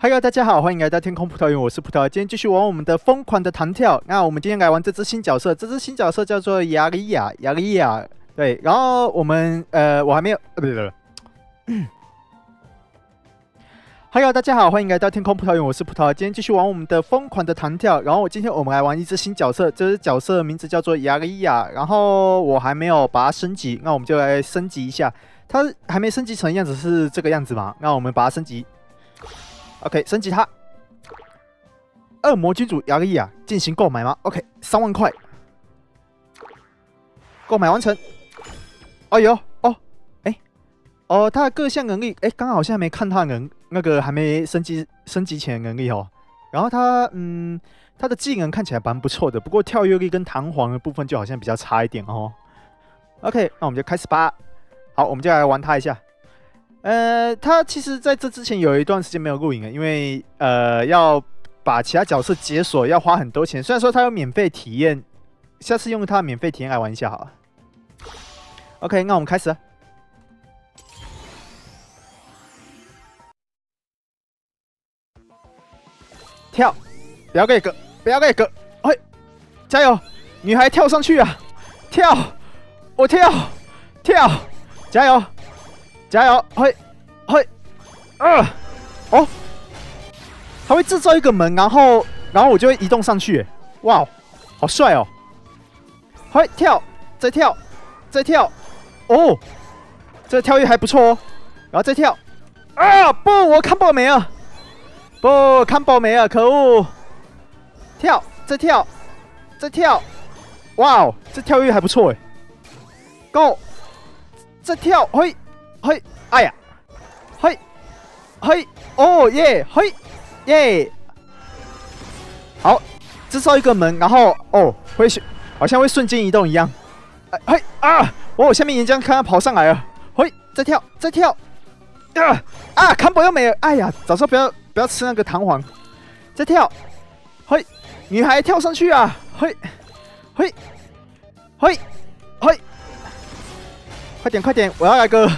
Hello， 大家好，欢迎来到天空葡萄园，我是葡萄。今天继续玩我们的疯狂的弹跳。那我们今天来玩这只新角色，这只新角色叫做雅里亚。对，然后我们我还没有不对。Hello， 大家好，欢迎来到天空葡萄园，我是葡萄。今天继续玩我们的疯狂的弹跳。然后今天我们来玩一只新角色，这只角色的名字叫做雅里亚。然后我还没有把它升级，那我们就来升级一下。它还没升级成样子是这个样子嘛？那我们把它升级。OK， 升级它。恶魔君主雅里亚进行购买吗 ？OK，3万块，购买完成。哎呦，他的各项能力，刚好好像还没看他那个还没升级前的能力哦。然后他的技能看起来蛮不错的，不过跳跃力跟弹簧的部分就好像比较差一点哦。OK， 那我们就开始吧。好，我们就来玩他一下。他其实在这之前有一段时间没有录影了，因为要把其他角色解锁要花很多钱。虽然说他有免费体验，下次用他的免费体验来玩一下好了。OK， 那我们开始了。跳，不要给哥，嘿，加油，女孩跳上去啊！跳，我跳，加油！嘿，哦，它会制造一个门，然后我就会移动上去，哇，好帅哦！嘿，跳，再跳，哦，这个跳跃还不错哦，然后再跳，啊，不，我看爆没了，可恶！跳，再跳，哇哦，这跳跃还不错哎 ，Go， 再跳，嘿。哎呀，嘿，哦耶，嘿，耶，好，制造一个门，然后好像会瞬间移动一样，下面岩浆看他跑上来了，嘿，再跳，康博又没了，哎呀，早说不要吃那个弹簧，再跳，嘿，女孩跳上去啊，嘿，快点，我要来个。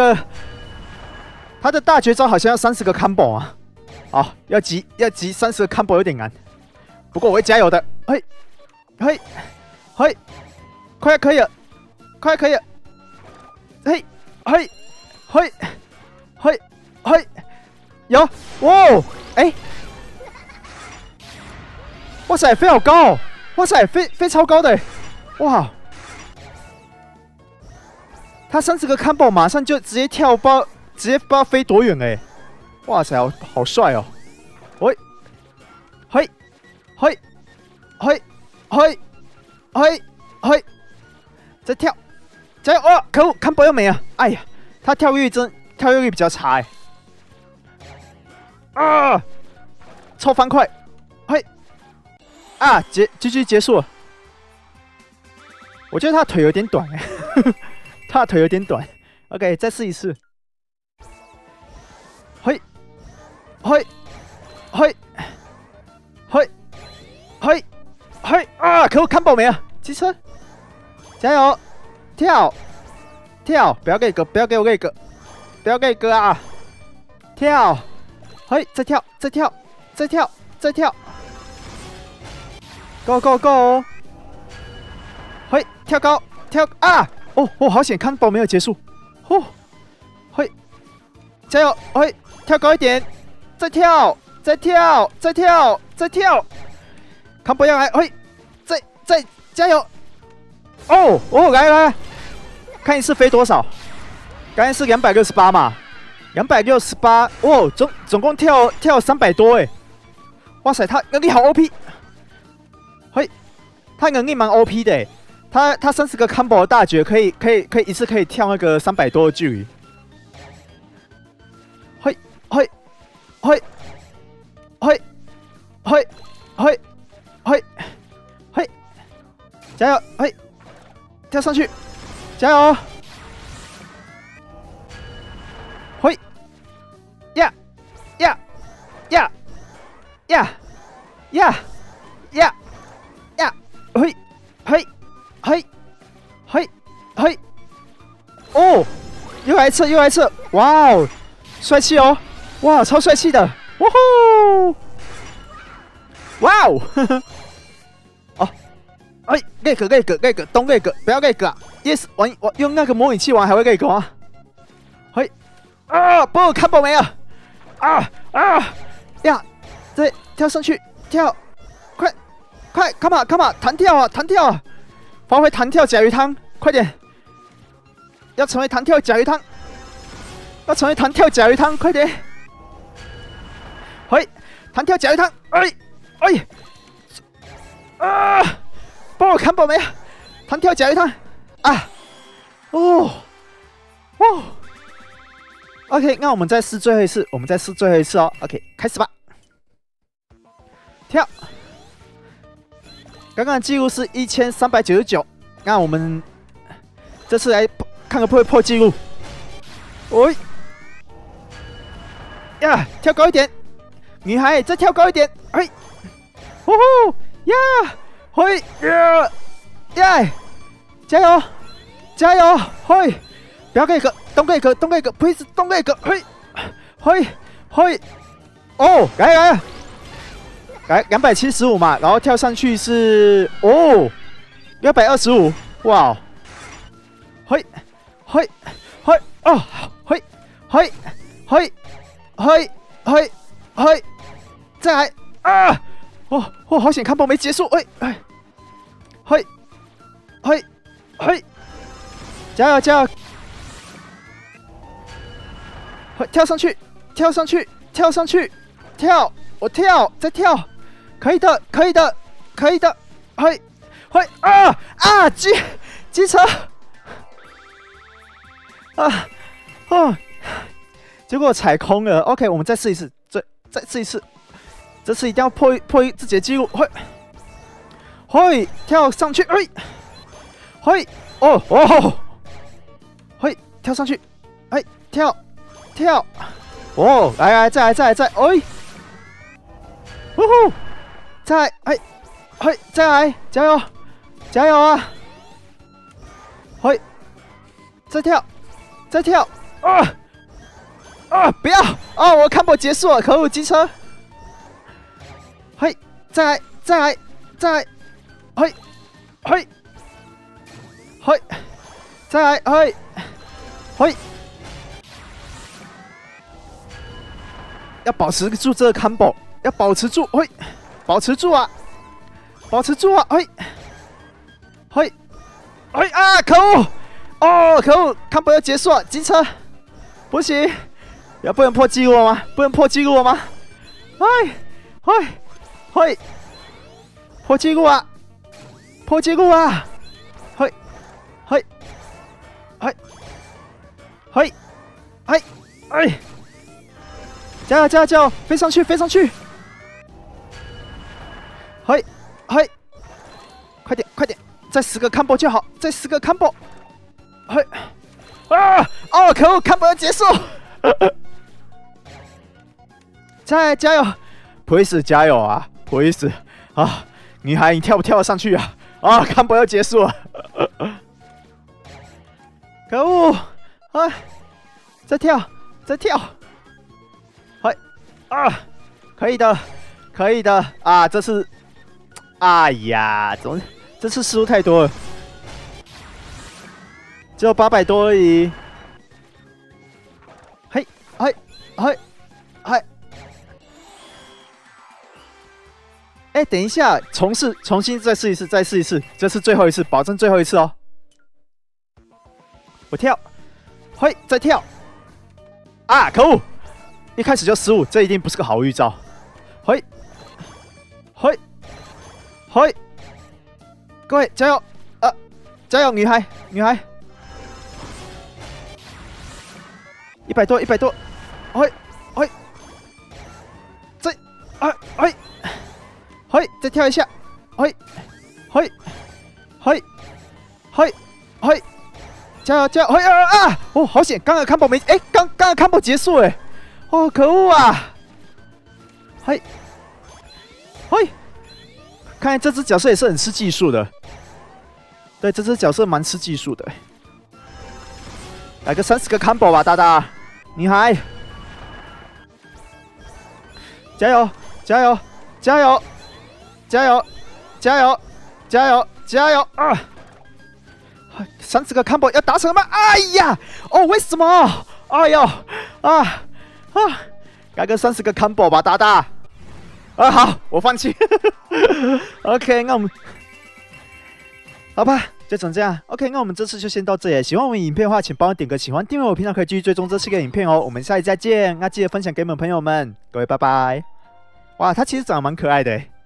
他的大绝招好像要30个 combo 啊！好，要集30个 combo 有点难，不过我会加油的。嘿，快可以了，嘿，有，哇，哇塞，飞好高哦！哇塞，飞超高的，哇！他30个 combo 马上就直接不知道飞多远哎！哇塞，好帅哦！嘿，再跳，加油！哦，可恶 ，combo 又没了！哎呀，他跳跃力比较差哎！超方块！嘿，GG 结束了。我觉得他腿有点短哎。他的腿有点短 ，OK， 再试一次。嘿，啊！可恶，看爆没了，机车，加油，跳，不要给我给哥啊！跳，嘿，再跳 ，Go！ 嘿，跳高，啊！哦，好险，康宝没有结束。嘿，加油，嘿，跳高一点，再跳，康宝要来，嘿，再加油。来，看一次飞多少？刚才是268嘛，268，哦，总共跳300多哎，哇塞，他能力好 OP， 嘿，他能力蛮 OP 的哎。他30个 combo 的大绝可以一次可以跳那个300多的距离。嘿，加油！嘿，跳上去，加油！嘿，呀，嘿，哦，又来一次，哇哦，帅气哦，哇，超帅气的， 哇呼！哇哦！哦，哎，那个，东那个，不要那个 ，yes， 我用那个模拟器玩还会那个啊？嘿，啊，不，看到没有？呀，对，跳上去，跳，快 ，come on，弹跳啊！发挥弹跳甲鱼汤，快点！要成为弹跳甲鱼汤，快点！嘿，弹跳甲鱼汤，帮我看到没有？弹跳甲鱼汤啊！哦。OK， 那我们再试最后一次，哦。OK， 开始吧。跳。刚刚的记录是1399，那我们这次来看看会不会破纪录。呀，跳高一点，女孩再跳高一点，呼呀，呀，加油，不要给个，东给个 ，please， 东给个，哦，来275嘛，然后跳上去是225，哇，再来啊！好险，看波没结束，加油！跳上去，我跳，再跳，可以的，机车，结果踩空了。OK， 我们再试一次，再试一次，这次一定要破自己的记录，跳上去，跳上去，跳，来，再来，再来，加油啊！再跳，不要我看不结束了，可恶，机车！再来，再来，要保持住这个 combo， 要保持住，保持住啊！可恶，combo 要结束了，机车，不行，不能破纪录了吗？破纪录啊！加油！飞上去！快点！再10个 combo 就好，可恶 ，combo 要结束！加油 ，please 加油啊 ，please 啊！女孩，你跳不跳得上去啊？combo 要结束了！可恶！再跳！可以的啊！这次，哎呀，怎么这次失误太多了？只有800多而已。等一下，重新再试一次，这是最后一次，保证最后一次哦。我跳，再跳，可恶！一开始就失误，这一定不是个好预兆。各位加油！加油，女孩！100多，再跳一下，加油！好险！刚刚 combo 没，刚刚 combo 结束可恶啊！看来这只角色也是很吃技术的。对，这只角色蛮吃技术的。来个30个 combo 吧，大大女孩。 加油！加油！加油！加油！加油！加油！加油！啊！30个 combo 要达成了吗？哎呀！哦，为什么？哎呦！来个30个 combo 吧，大大。好，我放弃。OK， 那我们好吧，就整这样。OK， 那我们这次就先到这里。喜欢我们影片的话，请帮我点个喜欢，订阅我频道，可以继续追踪这4个影片哦。我们下期再见，那记得分享给你们朋友们。各位拜拜。哇，他其实长得蛮可爱的。